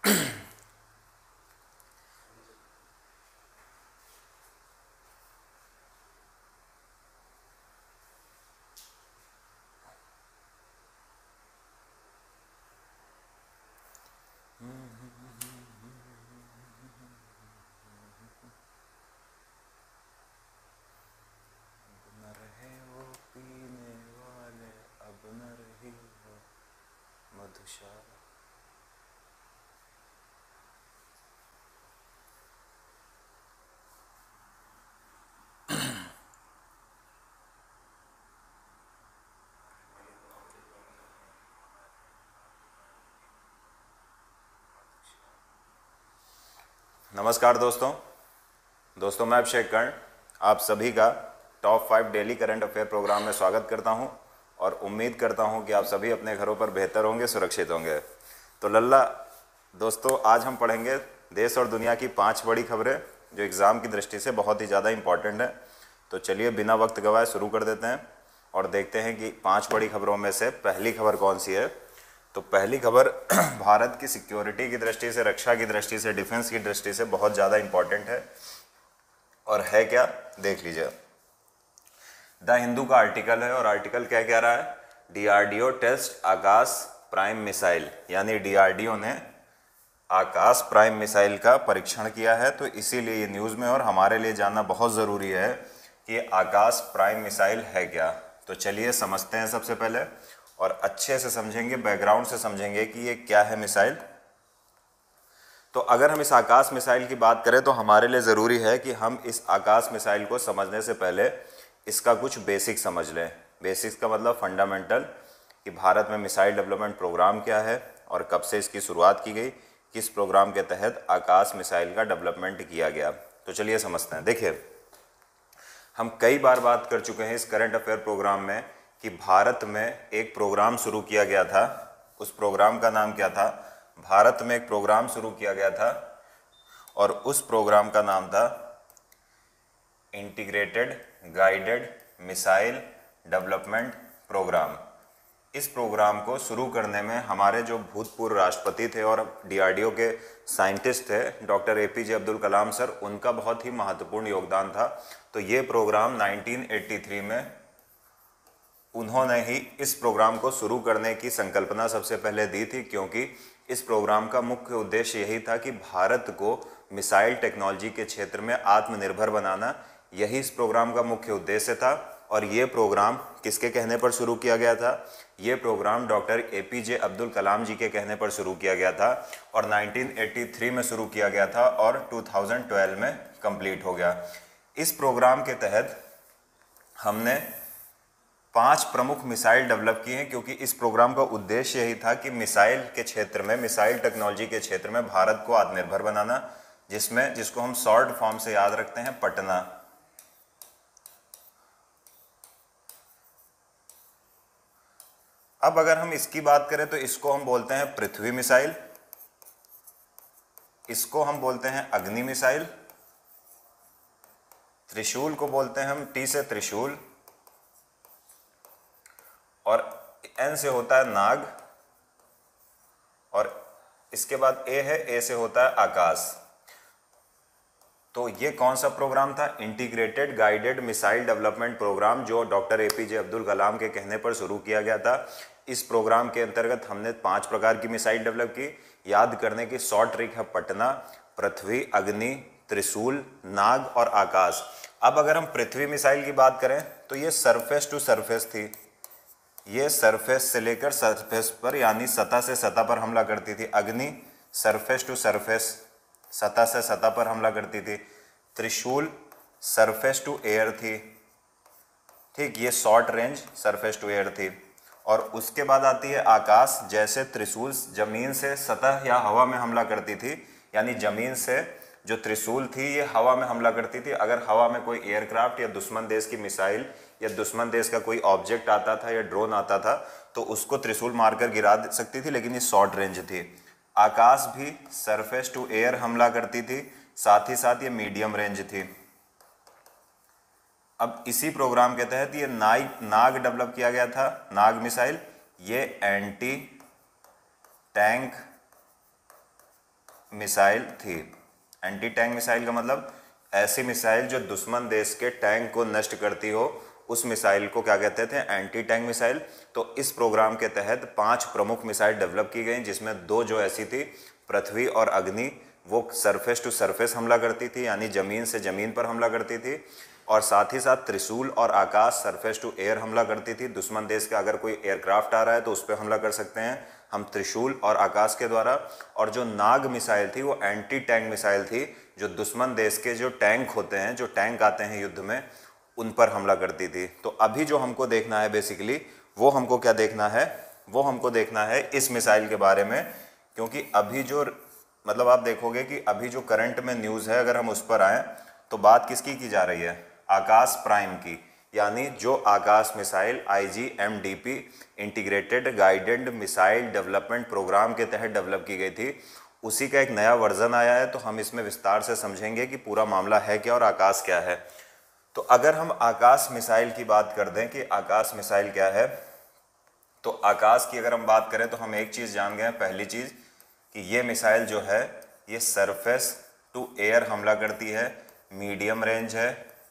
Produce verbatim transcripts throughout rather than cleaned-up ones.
न रहे वो पीने वाले, अब न रही वो मधुशाला। नमस्कार दोस्तों दोस्तों मैं अभिषेक कर्ण आप सभी का top five daily current affair programme में स्वागत करता हूं और उम्मीद करता हूं कि आप सभी अपने घरों पर बेहतर होंगे, सुरक्षित होंगे। तो लल्ला दोस्तों, आज हम पढ़ेंगे देश और दुनिया की पांच बड़ी खबरें जो एग्ज़ाम की दृष्टि से बहुत ही ज़्यादा इंपॉर्टेंट है। तो चलिए बिना वक्त गवाए शुरू कर देते हैं और देखते हैं कि पाँच बड़ी खबरों में से पहली खबर कौन सी है। तो पहली खबर भारत की सिक्योरिटी की दृष्टि से, रक्षा की दृष्टि से, डिफेंस की दृष्टि से बहुत ज़्यादा इंपॉर्टेंट है और है क्या, देख लीजिए। द हिंदू का आर्टिकल है और आर्टिकल क्या कह रहा है, DRDO test Akash prime missile, यानी डीआरडीओ ने आकाश प्राइम मिसाइल का परीक्षण किया है। तो इसीलिए ये न्यूज़ में और हमारे लिए जानना बहुत ज़रूरी है कि आकाश प्राइम मिसाइल है क्या। तो चलिए समझते हैं सबसे पहले और अच्छे से समझेंगे, बैकग्राउंड से समझेंगे कि ये क्या है मिसाइल। तो अगर हम इस आकाश मिसाइल की बात करें तो हमारे लिए ज़रूरी है कि हम इस आकाश मिसाइल को समझने से पहले इसका कुछ बेसिक समझ लें। बेसिक्स का मतलब फंडामेंटल, कि भारत में मिसाइल डेवलपमेंट प्रोग्राम क्या है और कब से इसकी शुरुआत की गई, किस प्रोग्राम के तहत आकाश मिसाइल का डेवलपमेंट किया गया। तो चलिए समझते हैं। देखिए, हम कई बार बात कर चुके हैं इस करंट अफेयर प्रोग्राम में कि भारत में एक प्रोग्राम शुरू किया गया था। उस प्रोग्राम का नाम क्या था? भारत में एक प्रोग्राम शुरू किया गया था और उस प्रोग्राम का नाम था integrated guided missile development programme. इस प्रोग्राम को शुरू करने में हमारे जो भूतपूर्व राष्ट्रपति थे और डीआरडीओ के साइंटिस्ट थे doctor APJ Abdul Kalam sir, उनका बहुत ही महत्वपूर्ण योगदान था। तो ये प्रोग्राम नाइनटीन एटी थ्री में उन्होंने ही इस प्रोग्राम को शुरू करने की संकल्पना सबसे पहले दी थी, क्योंकि इस प्रोग्राम का मुख्य उद्देश्य यही था कि भारत को मिसाइल टेक्नोलॉजी के क्षेत्र में आत्मनिर्भर बनाना। यही इस प्रोग्राम का मुख्य उद्देश्य था और ये प्रोग्राम किसके कहने पर शुरू किया गया था? ये programme doctor APJ Abdul Kalam ji के कहने पर शुरू किया गया था और नाइनटीन एटी थ्री में शुरू किया गया था और टू थाउजेंड ट्वेल्व में कंप्लीट हो गया। इस प्रोग्राम के तहत हमने पांच प्रमुख मिसाइल डेवलप किए हैं, क्योंकि इस प्रोग्राम का उद्देश्य यही था कि मिसाइल के क्षेत्र में, मिसाइल टेक्नोलॉजी के क्षेत्र में भारत को आत्मनिर्भर बनाना, जिसमें जिसको हम शॉर्ट फॉर्म से याद रखते हैं पटना। अब अगर हम इसकी बात करें तो इसको हम बोलते हैं पृथ्वी मिसाइल, इसको हम बोलते हैं अग्नि मिसाइल, त्रिशूल को बोलते हैं हम टी से त्रिशूल, और एन से होता है नाग, और इसके बाद ए है, ए से होता है आकाश। तो ये कौन सा प्रोग्राम था? Integrated guided missile development programme, जो डॉक्टर एपीजे अब्दुल कलाम के कहने पर शुरू किया गया था। इस प्रोग्राम के अंतर्गत हमने पांच प्रकार की मिसाइल डेवलप की। याद करने की शॉर्ट ट्रिक है पटना, पृथ्वी, अग्नि, त्रिशूल, नाग और आकाश। अब अगर हम पृथ्वी मिसाइल की बात करें तो ये सरफेस टू सरफेस थी। ये सरफेस से लेकर सरफेस पर, यानी सतह से सतह पर हमला करती थी। अग्नि सरफेस टू सरफेस, सतह से सतह पर हमला करती थी। त्रिशूल सरफेस टू एयर थी, ठीक, ये short range surface to air थी। और उसके बाद आती है आकाश। जैसे त्रिशूल जमीन से सतह या हवा में हमला करती थी, यानी जमीन से जो त्रिशूल थी ये हवा में हमला करती थी। अगर हवा में कोई एयरक्राफ्ट या दुश्मन देश की मिसाइल या दुश्मन देश का कोई ऑब्जेक्ट आता था या ड्रोन आता था तो उसको त्रिशूल मारकर गिरा सकती थी, लेकिन ये शॉर्ट रेंज थी। आकाश भी सरफेस टू एयर हमला करती थी, साथ ही साथ ये मीडियम रेंज थी। अब इसी प्रोग्राम के तहत ये नाग नाग डेवलप किया गया था, नाग मिसाइल। ये एंटी टैंक मिसाइल थी। एंटी टैंक मिसाइल का मतलब ऐसी मिसाइल जो दुश्मन देश के टैंक को नष्ट करती हो, उस मिसाइल को क्या कहते थे, एंटी टैंक मिसाइल। तो इस प्रोग्राम के तहत पांच प्रमुख मिसाइल डेवलप की गई, जिसमें दो जो ऐसी थी पृथ्वी और अग्नि, वो सरफेस टू सरफेस हमला करती थी, यानी ज़मीन से ज़मीन पर हमला करती थी, और साथ ही साथ त्रिशूल और आकाश सरफेस टू एयर हमला करती थी। दुश्मन देश का अगर कोई एयरक्राफ्ट आ रहा है तो उस पर हमला कर सकते हैं हम त्रिशूल और आकाश के द्वारा। और जो नाग मिसाइल थी वो एंटी टैंक मिसाइल थी, जो दुश्मन देश के जो टैंक होते हैं, जो टैंक आते हैं युद्ध में, उन पर हमला करती थी। तो अभी जो हमको देखना है बेसिकली, वो हमको क्या देखना है, वो हमको देखना है इस मिसाइल के बारे में। क्योंकि अभी जो मतलब आप देखोगे कि अभी जो करंट में न्यूज़ है, अगर हम उस पर आएँ तो बात किसकी की जा रही है, आकाश प्राइम की, यानी जो Akash missile I G M D P integrated guided missile development programme के तहत डेवलप की गई थी, उसी का एक नया वर्जन आया है। तो हम इसमें विस्तार से समझेंगे कि पूरा मामला है क्या और आकाश क्या है। तो अगर हम आकाश मिसाइल की बात कर दें कि आकाश मिसाइल क्या है, तो आकाश की अगर हम बात करें तो हम एक चीज़ जान गए, पहली चीज़ कि ये मिसाइल जो है ये सरफेस टू एयर हमला करती है, मीडियम रेंज है,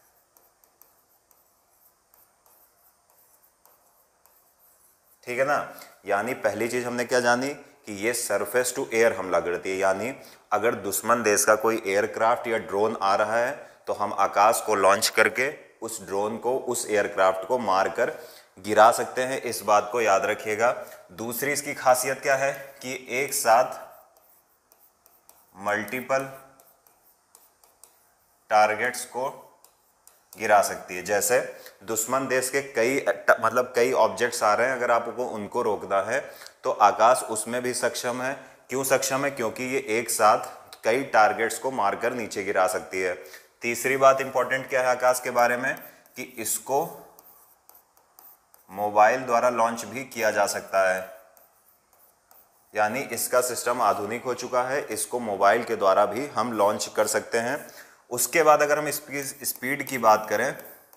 ठीक है ना। यानी पहली चीज़ हमने क्या जानी कि ये सरफेस टू एयर हमला करती है, यानी अगर दुश्मन देश का कोई एयरक्राफ्ट या ड्रोन आ रहा है तो हम आकाश को लॉन्च करके उस ड्रोन को, उस एयरक्राफ्ट को मारकर गिरा सकते हैं, इस बात को याद रखिएगा। दूसरी इसकी खासियत क्या है कि एक साथ मल्टीपल टारगेट्स को गिरा सकती है। जैसे दुश्मन देश के कई मतलब कई ऑब्जेक्ट्स आ रहे हैं, अगर आपको उनको रोकना है तो आकाश उसमें भी सक्षम है। क्यों सक्षम है? क्योंकि ये एक साथ कई टारगेट्स को मारकर नीचे गिरा सकती है। तीसरी बात इंपॉर्टेंट क्या है आकाश के बारे में कि इसको मोबाइल द्वारा लॉन्च भी किया जा सकता है, यानी इसका सिस्टम आधुनिक हो चुका है, इसको मोबाइल के द्वारा भी हम लॉन्च कर सकते हैं। उसके बाद अगर हम इसकी स्पीड की बात करें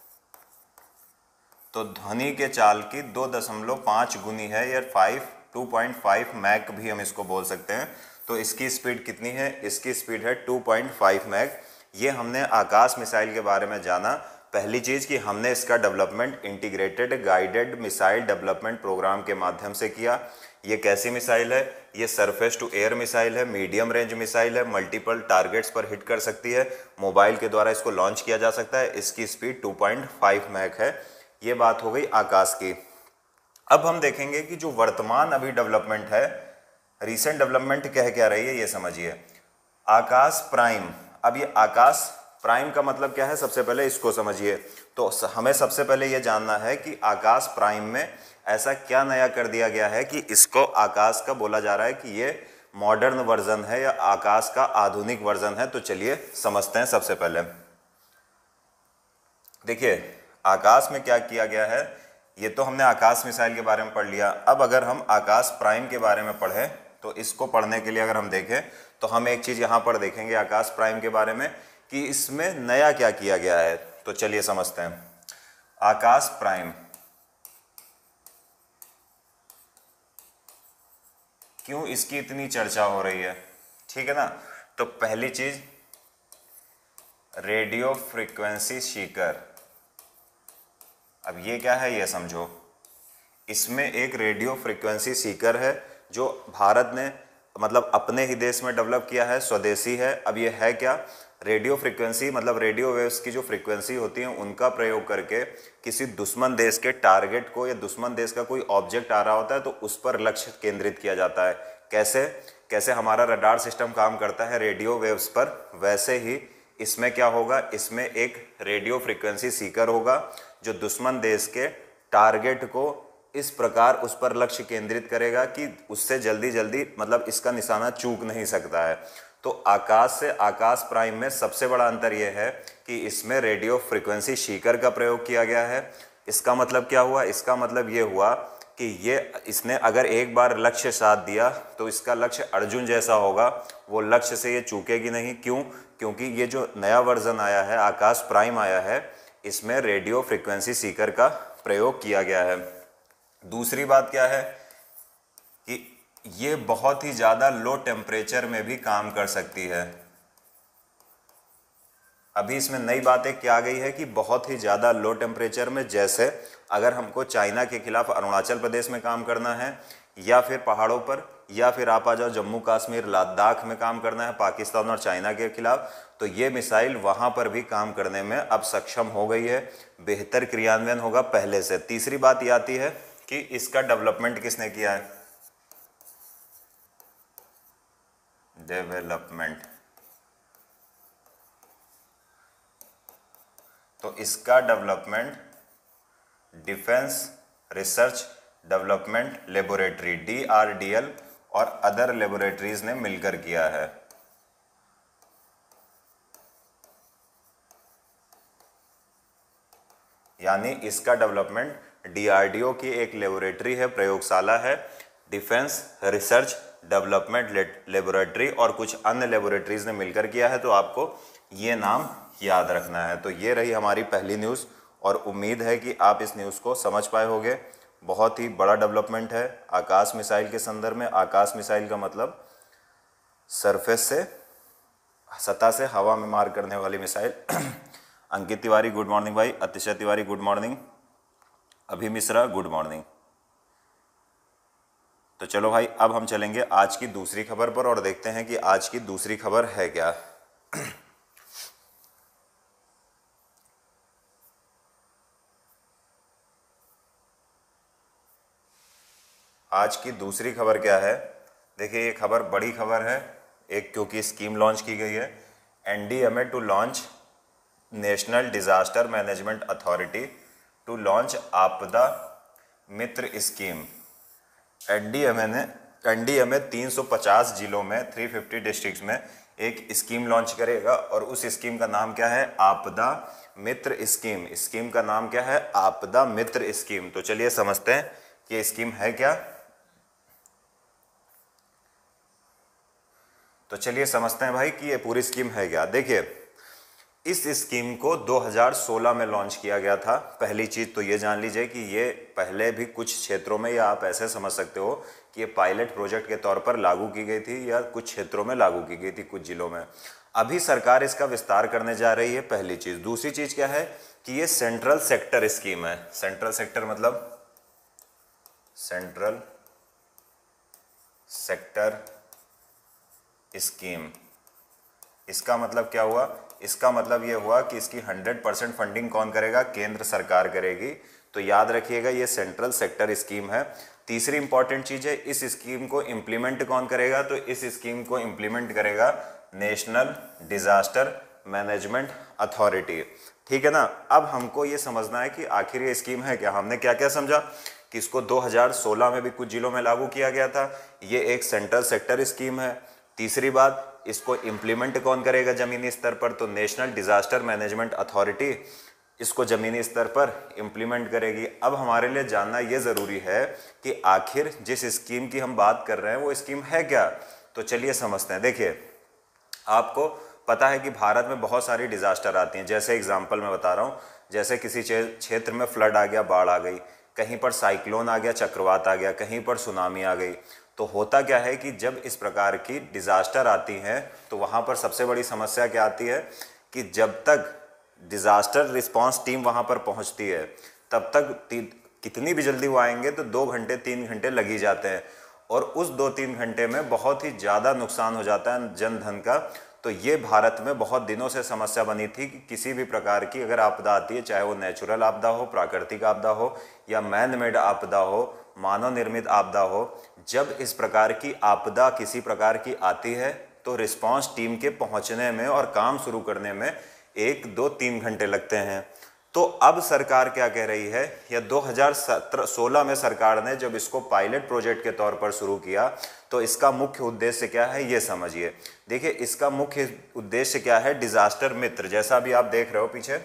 तो ध्वनि के चाल की दो दशमलव पाँच गुनी है, या five two point five Mach भी हम इसको बोल सकते हैं। तो इसकी स्पीड कितनी है? इसकी स्पीड है टू पॉइंट फाइव मैक। ये हमने आकाश मिसाइल के बारे में जाना। पहली चीज़ कि हमने इसका development integrated guided missile development programme के माध्यम से किया। ये कैसी मिसाइल है? ये सरफेस टू एयर मिसाइल है, मीडियम रेंज मिसाइल है, मल्टीपल टारगेट्स पर हिट कर सकती है, मोबाइल के द्वारा इसको लॉन्च किया जा सकता है, इसकी speed two point five Mach है। ये बात हो गई आकाश की। अब हम देखेंगे कि जो वर्तमान अभी डेवलपमेंट है, रीसेंट डेवलपमेंट कह क्या रही है ये समझिए। आकाश प्राइम, अब ये आकाश प्राइम का मतलब क्या है सबसे पहले इसको समझिए। तो हमें सबसे पहले ये जानना है कि आकाश प्राइम में ऐसा क्या नया कर दिया गया है कि इसको आकाश का बोला जा रहा है कि ये मॉडर्न वर्जन है या आकाश का आधुनिक वर्जन है। तो चलिए समझते हैं। सबसे पहले देखिए आकाश में क्या किया गया है, ये तो हमने आकाश मिसाइल के बारे में पढ़ लिया। अब अगर हम आकाश प्राइम के बारे में पढ़ें तो इसको पढ़ने के लिए अगर हम देखें तो हम एक चीज़ यहाँ पर देखेंगे आकाश प्राइम के बारे में कि इसमें नया क्या किया गया है। तो चलिए समझते हैं। आकाश प्राइम क्यों इसकी इतनी चर्चा हो रही है, ठीक है ना। तो पहली चीज रेडियो फ्रीक्वेंसी सीकर। अब ये क्या है ये समझो। इसमें एक रेडियो फ्रीक्वेंसी सीकर है जो भारत ने मतलब अपने ही देश में डेवलप किया है, स्वदेशी है। अब ये है क्या, रेडियो फ्रीक्वेंसी मतलब रेडियो वेव्स की जो फ्रीक्वेंसी होती है उनका प्रयोग करके किसी दुश्मन देश के टारगेट को या दुश्मन देश का कोई ऑब्जेक्ट आ रहा होता है तो उस पर लक्ष्य केंद्रित किया जाता है। कैसे कैसे हमारा रडार सिस्टम काम करता है रेडियो वेव्स पर, वैसे ही इसमें क्या होगा, इसमें एक रेडियो फ्रीक्वेंसी सीकर होगा जो दुश्मन देश के टारगेट को इस प्रकार उस पर लक्ष्य केंद्रित करेगा कि उससे जल्दी जल्दी मतलब इसका निशाना चूक नहीं सकता है। तो आकाश से आकाश प्राइम में सबसे बड़ा अंतर यह है कि इसमें रेडियो फ्रीक्वेंसी सीकर का प्रयोग किया गया है। इसका मतलब क्या हुआ, इसका मतलब ये हुआ कि ये इसने अगर एक बार लक्ष्य साध दिया तो इसका लक्ष्य अर्जुन जैसा होगा, वो लक्ष्य से ये चूकेगी नहीं। क्यों? क्योंकि ये जो नया वर्जन आया है आकाश प्राइम आया है इसमें रेडियो फ्रीक्वेंसी सीकर का प्रयोग किया गया है। दूसरी बात क्या है कि ये बहुत ही ज़्यादा लो टेम्परेचर में भी काम कर सकती है। अभी इसमें नई बात एक क्या आ गई है कि बहुत ही ज़्यादा लो टेम्परेचर में, जैसे अगर हमको चाइना के खिलाफ अरुणाचल प्रदेश में काम करना है, या फिर पहाड़ों पर, या फिर आप आ जाओ जम्मू कश्मीर लद्दाख में काम करना है पाकिस्तान और चाइना के खिलाफ, तो ये मिसाइल वहाँ पर भी काम करने में अब सक्षम हो गई है। बेहतर क्रियान्वयन होगा पहले से। तीसरी बात ये आती है कि इसका डेवलपमेंट किसने किया है? डेवलपमेंट। तो इसका development defence research development laboratory D R D L और अदर लेबोरेटरीज ने मिलकर किया है। यानी इसका development D R D O की एक लेबोरेटरी है, प्रयोगशाला है, डिफेंस रिसर्च डेवलपमेंट लेबोरेटरी और कुछ अन्य लेबोरेटरीज ने मिलकर किया है। तो आपको ये नाम याद रखना है। तो ये रही हमारी पहली न्यूज़ और उम्मीद है कि आप इस न्यूज़ को समझ पाए होंगे। बहुत ही बड़ा डेवलपमेंट है आकाश मिसाइल के संदर्भ में। आकाश मिसाइल का मतलब सरफेस से, सतह से हवा में मार करने वाली missile. Ankit Tiwari good morning भाई, अतिशय तिवारी गुड मॉर्निंग, अभी मिश्रा गुड मॉर्निंग। तो चलो भाई अब हम चलेंगे आज की दूसरी खबर पर और देखते हैं कि आज की दूसरी खबर है क्या। आज की दूसरी खबर क्या है? देखिए ये खबर बड़ी खबर है एक, क्योंकि स्कीम लॉन्च की गई है। N D M A to launch national disaster management authority to launch Aapda Mitra scheme. N D M A ने एन डी एम ए तीन सौ पचास जिलों में तीन सौ पचास डिस्ट्रिक्ट्स में एक स्कीम लॉन्च करेगा और उस स्कीम का नाम क्या है? आपदा मित्र स्कीम। स्कीम का नाम क्या है? आपदा मित्र स्कीम। तो चलिए समझते हैं कि ये स्कीम है क्या। तो चलिए समझते हैं भाई कि ये पूरी स्कीम है क्या। देखिए इस स्कीम को दो हज़ार सोलह में लॉन्च किया गया था। पहली चीज़ तो ये जान लीजिए कि ये पहले भी कुछ क्षेत्रों में, या आप ऐसे समझ सकते हो कि ये पायलट प्रोजेक्ट के तौर पर लागू की गई थी या कुछ क्षेत्रों में लागू की गई थी, कुछ जिलों में। अभी सरकार इसका विस्तार करने जा रही है, पहली चीज़। दूसरी चीज़ क्या है कि ये सेंट्रल सेक्टर स्कीम है। सेंट्रल सेक्टर मतलब सेंट्रल सेक्टर स्कीम। इसका मतलब क्या हुआ? इसका मतलब ये हुआ कि इसकी सौ परसेंट फंडिंग कौन करेगा? केंद्र सरकार करेगी। तो याद रखिएगा ये सेंट्रल सेक्टर स्कीम है। तीसरी इंपॉर्टेंट चीज है, इस स्कीम को इंप्लीमेंट कौन करेगा? तो इस स्कीम को इंप्लीमेंट करेगा नेशनल डिजास्टर मैनेजमेंट अथॉरिटी। ठीक है ना। अब हमको ये समझना है कि आखिर ये स्कीम है क्या। हमने क्या क्या समझा कि इसको दो हज़ार सोलह में भी कुछ जिलों में लागू किया गया था। ये एक सेंट्रल सेक्टर स्कीम है। तीसरी बात, इसको इम्प्लीमेंट कौन करेगा जमीनी स्तर पर? तो नेशनल डिजास्टर मैनेजमेंट अथॉरिटी इसको जमीनी स्तर पर इम्प्लीमेंट करेगी। अब हमारे लिए जानना ये ज़रूरी है कि आखिर जिस स्कीम की हम बात कर रहे हैं वो स्कीम है क्या। तो चलिए समझते हैं। देखिए आपको पता है कि भारत में बहुत सारी डिजास्टर आती हैं। जैसे एग्जाम्पल मैं बता रहा हूँ, जैसे किसी क्षेत्र में फ्लड आ गया, बाढ़ आ गई, कहीं पर साइक्लोन आ गया, चक्रवात आ गया, कहीं पर सुनामी आ गई। तो होता क्या है कि जब इस प्रकार की डिजास्टर आती हैं तो वहाँ पर सबसे बड़ी समस्या क्या आती है कि जब तक डिजास्टर रिस्पांस टीम वहाँ पर पहुँचती है तब तक कितनी भी जल्दी वो आएंगे तो दो घंटे तीन घंटे लग ही जाते हैं, और उस दो तीन घंटे में बहुत ही ज़्यादा नुकसान हो जाता है जन धन का। तो ये भारत में बहुत दिनों से समस्या बनी थी कि किसी भी प्रकार की अगर आपदा आती है, चाहे वो नेचुरल आपदा हो, प्राकृतिक आपदा हो, या मैन मेड आपदा हो, मानव निर्मित आपदा हो, जब इस प्रकार की आपदा किसी प्रकार की आती है तो रिस्पांस टीम के पहुंचने में और काम शुरू करने में एक दो तीन घंटे लगते हैं। तो अब सरकार क्या कह रही है, या दो हज़ार सोलह में सरकार ने जब इसको पायलट प्रोजेक्ट के तौर पर शुरू किया तो इसका मुख्य उद्देश्य क्या है ये समझिए। देखिए इसका मुख्य उद्देश्य क्या है? डिजास्टर मित्र, जैसा अभी आप देख रहे हो पीछे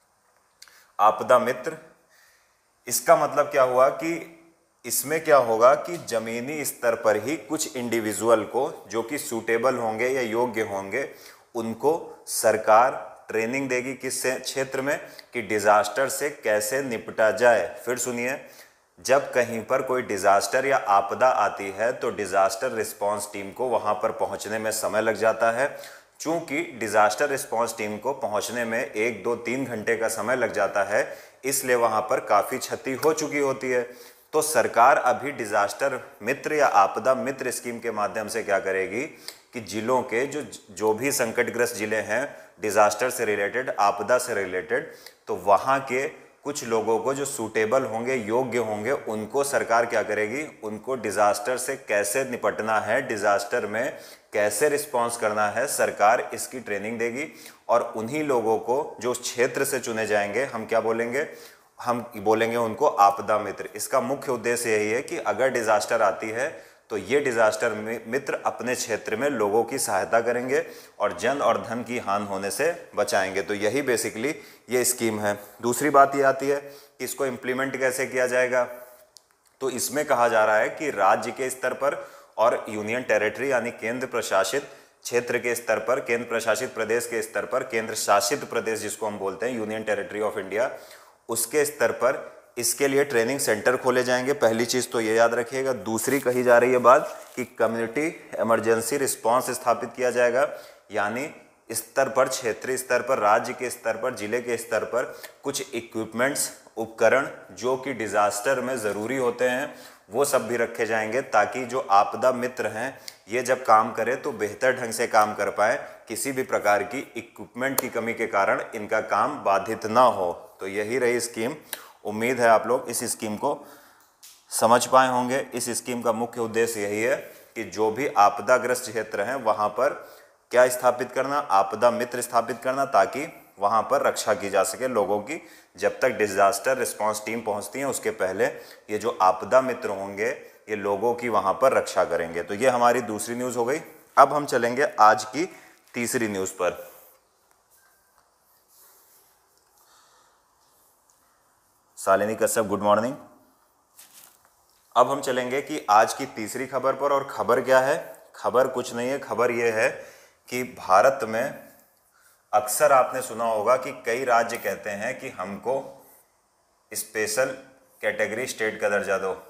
आपदा मित्र। इसका मतलब क्या हुआ कि इसमें क्या होगा कि जमीनी स्तर पर ही कुछ इंडिविजुअल को जो कि सूटेबल होंगे या योग्य होंगे उनको सरकार ट्रेनिंग देगी किस क्षेत्र में कि डिजास्टर से कैसे निपटा जाए। फिर सुनिए, जब कहीं पर कोई डिज़ास्टर या आपदा आती है तो डिज़ास्टर रिस्पांस टीम को वहां पर पहुंचने में समय लग जाता है। चूंकि डिज़ास्टर रिस्पांस टीम को पहुंचने में एक दो तीन घंटे का समय लग जाता है, इसलिए वहां पर काफ़ी क्षति हो चुकी होती है। तो सरकार अभी डिज़ास्टर मित्र या आपदा मित्र स्कीम के माध्यम से क्या करेगी कि जिलों के जो जो भी संकटग्रस्त जिले हैं डिज़ास्टर से रिलेटेड, आपदा से रिलेटेड, तो वहाँ के कुछ लोगों को जो सूटेबल होंगे, योग्य होंगे, उनको सरकार क्या करेगी, उनको डिज़ास्टर से कैसे निपटना है, डिज़ास्टर में कैसे रिस्पॉन्स करना है, सरकार इसकी ट्रेनिंग देगी। और उन्हीं लोगों को जो क्षेत्र से चुने जाएंगे, हम क्या बोलेंगे, हम बोलेंगे उनको आपदा मित्र। इसका मुख्य उद्देश्य यही है कि अगर डिज़ास्टर आती है तो ये डिज़ास्टर मित्र अपने क्षेत्र में लोगों की सहायता करेंगे और जन और धन की हानि होने से बचाएंगे। तो यही बेसिकली ये स्कीम है। दूसरी बात ये आती है कि इसको इम्प्लीमेंट कैसे किया जाएगा। तो इसमें कहा जा रहा है कि राज्य के स्तर पर और यूनियन टेरिटरी यानी केंद्र प्रशासित क्षेत्र के स्तर पर, केंद्र प्रशासित प्रदेश के स्तर पर, केंद्र शासित प्रदेश जिसको हम बोलते हैं यूनियन टेरिटरी ऑफ इंडिया, उसके स्तर पर इसके लिए ट्रेनिंग सेंटर खोले जाएंगे। पहली चीज़ तो ये याद रखिएगा। दूसरी कही जा रही है बात कि कम्युनिटी इमरजेंसी रिस्पांस स्थापित किया जाएगा, यानी स्तर पर, क्षेत्रीय स्तर पर, राज्य के स्तर पर, जिले के स्तर पर कुछ इक्विपमेंट्स, उपकरण जो कि डिज़ास्टर में ज़रूरी होते हैं वो सब भी रखे जाएंगे, ताकि जो आपदा मित्र हैं ये जब काम करें तो बेहतर ढंग से काम कर पाए, किसी भी प्रकार की इक्विपमेंट की कमी के कारण इनका काम बाधित ना हो। तो यही रही स्कीम। उम्मीद है आप लोग इस स्कीम को समझ पाए होंगे। इस स्कीम का मुख्य उद्देश्य यही है कि जो भी आपदाग्रस्त क्षेत्र हैं वहाँ पर क्या स्थापित करना, आपदा मित्र स्थापित करना, ताकि वहाँ पर रक्षा की जा सके लोगों की। जब तक डिज़ास्टर रिस्पांस टीम पहुँचती है उसके पहले ये जो आपदा मित्र होंगे ये लोगों की वहाँ पर रक्षा करेंगे। तो ये हमारी दूसरी न्यूज़ हो गई। अब हम चलेंगे आज की तीसरी न्यूज़ पर। Shalini Kashyap, good morning. अब हम चलेंगे कि आज की तीसरी खबर पर। और खबर क्या है? खबर कुछ नहीं है, खबर यह है कि भारत में अक्सर आपने सुना होगा कि कई राज्य कहते हैं कि हमको स्पेशल कैटेगरी स्टेट का दर्जा दो।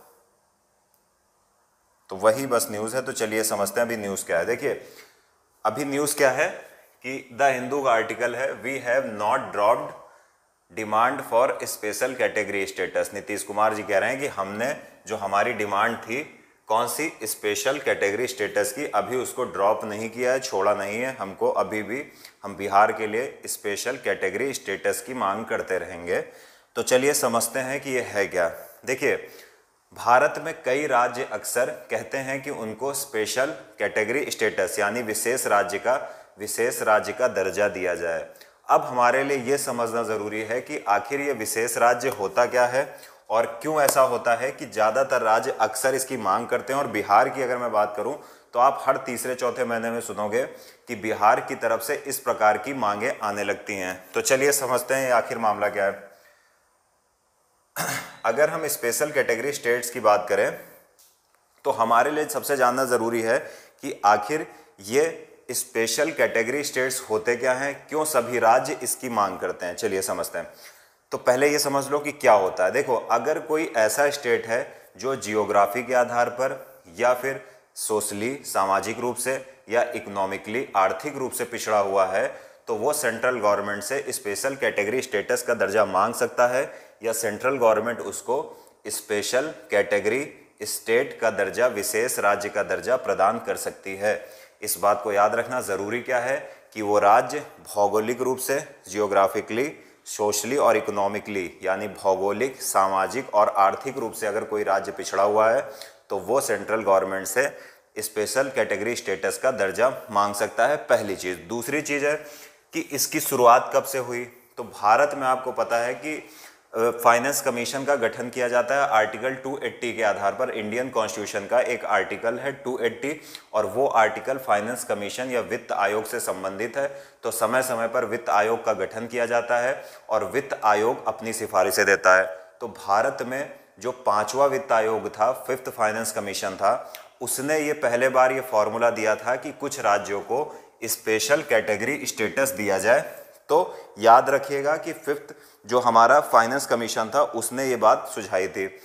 तो वही बस न्यूज़ है। तो चलिए समझते हैं अभी न्यूज़ क्या है। देखिए अभी न्यूज़ क्या है कि द हिंदू का आर्टिकल है, we have not dropped demand for special category status. Nitish Kumar ji कह रहे हैं कि हमने जो हमारी डिमांड थी कौन सी, स्पेशल कैटेगरी स्टेटस की, अभी उसको ड्रॉप नहीं किया है, छोड़ा नहीं है। हमको अभी भी, हम बिहार के लिए स्पेशल कैटेगरी स्टेटस की मांग करते रहेंगे। तो चलिए समझते हैं कि ये है क्या। देखिए भारत में कई राज्य अक्सर कहते हैं कि उनको स्पेशल कैटेगरी स्टेटस यानी विशेष राज्य का विशेष राज्य का दर्जा दिया जाए। अब हमारे लिए ये समझना ज़रूरी है कि आखिर ये विशेष राज्य होता क्या है और क्यों ऐसा होता है कि ज़्यादातर राज्य अक्सर इसकी मांग करते हैं। और बिहार की अगर मैं बात करूं तो आप हर तीसरे चौथे महीने में सुनोगे कि बिहार की तरफ से इस प्रकार की मांगें आने लगती हैं। तो चलिए समझते हैं आखिर मामला क्या है। अगर हम स्पेशल कैटेगरी स्टेट्स की बात करें तो हमारे लिए सबसे जानना ज़रूरी है कि आखिर ये स्पेशल कैटेगरी स्टेट्स होते क्या हैं, क्यों सभी राज्य इसकी मांग करते हैं। चलिए समझते हैं। तो पहले ये समझ लो कि क्या होता है। देखो अगर कोई ऐसा स्टेट है जो जियोग्राफी के आधार पर या फिर सोशली सामाजिक रूप से या इकोनॉमिकली आर्थिक रूप से पिछड़ा हुआ है तो वो सेंट्रल गवर्नमेंट से स्पेशल कैटेगरी स्टेटस का दर्जा मांग सकता है या सेंट्रल गवर्नमेंट उसको स्पेशल कैटेगरी स्टेट का दर्जा, विशेष राज्य का दर्जा प्रदान कर सकती है। इस बात को याद रखना ज़रूरी क्या है कि वो राज्य भौगोलिक रूप से, जियोग्राफिकली, सोशली और इकोनॉमिकली यानी भौगोलिक, सामाजिक और आर्थिक रूप से अगर कोई राज्य पिछड़ा हुआ है तो वो सेंट्रल गवर्नमेंट से स्पेशल कैटेगरी स्टेटस का दर्जा मांग सकता है। पहली चीज़। दूसरी चीज़ है कि इसकी शुरुआत कब से हुई। तो भारत में आपको पता है कि फाइनेंस कमीशन का गठन किया जाता है आर्टिकल दो सौ अस्सी के आधार पर। इंडियन कॉन्स्टिट्यूशन का एक आर्टिकल है दो सौ अस्सी और वो आर्टिकल फाइनेंस कमीशन या वित्त आयोग से संबंधित है। तो समय समय पर वित्त आयोग का गठन किया जाता है और वित्त आयोग अपनी सिफारिशें देता है। तो भारत में जो पांचवा वित्त आयोग था, फिफ्थ फाइनेंस कमीशन था, उसने ये पहले बार ये फॉर्मूला दिया था कि कुछ राज्यों को स्पेशल कैटेगरी स्टेटस दिया जाए। तो याद रखिएगा कि फिफ्थ जो हमारा फाइनेंस कमीशन था उसने ये बात सुझाई थी।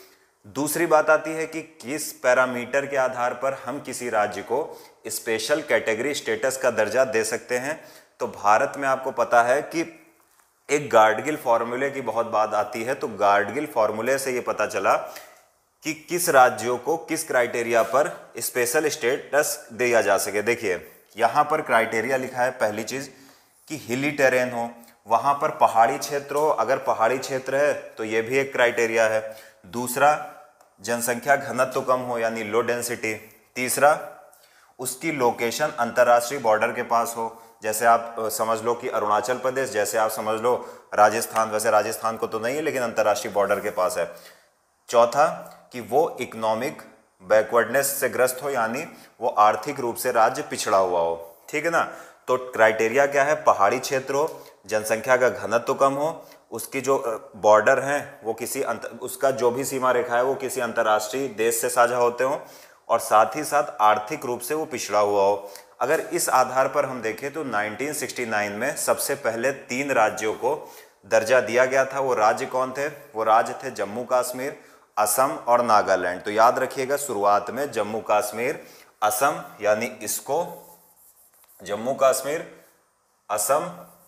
दूसरी बात आती है कि किस पैरामीटर के आधार पर हम किसी राज्य को स्पेशल कैटेगरी स्टेटस का दर्जा दे सकते हैं। तो भारत में आपको पता है कि एक गार्डगिल फॉर्मूले की बहुत बात आती है। तो गार्डगिल फॉर्मूले से ये पता चला कि किस राज्यों को किस क्राइटेरिया पर स्पेशल स्टेटस दिया जा सके। देखिए यहाँ पर क्राइटेरिया लिखा है, पहली चीज कि हिली टेरेन हो, वहां पर पहाड़ी क्षेत्र हो, अगर पहाड़ी क्षेत्र है तो ये भी एक क्राइटेरिया है। दूसरा, जनसंख्या घनत्व कम हो यानी लो डेंसिटी। तीसरा, उसकी लोकेशन अंतर्राष्ट्रीय बॉर्डर के पास हो, जैसे आप समझ लो कि अरुणाचल प्रदेश, जैसे आप समझ लो राजस्थान, वैसे राजस्थान को तो नहीं है लेकिन अंतर्राष्ट्रीय बॉर्डर के पास है। चौथा, कि वो इकोनॉमिक बैकवर्डनेस से ग्रस्त हो यानी वो आर्थिक रूप से राज्य पिछड़ा हुआ हो, ठीक है ना। तो क्राइटेरिया क्या है, पहाड़ी क्षेत्र हो, जनसंख्या का घनत्व कम हो, उसकी जो बॉर्डर हैं वो किसी अंतर, उसका जो भी सीमा रेखा है वो किसी अंतर्राष्ट्रीय देश से साझा होते हो, और साथ ही साथ आर्थिक रूप से वो पिछड़ा हुआ हो। अगर इस आधार पर हम देखें तो नाइनटीन सिक्सटी नाइन में सबसे पहले तीन राज्यों को दर्जा दिया गया था। वो राज्य कौन थे? वो राज्य थे जम्मू कश्मीर, असम और नागालैंड। तो याद रखिएगा, शुरुआत में जम्मू कश्मीर, असम, यानी इसको जम्मू कश्मीर, असम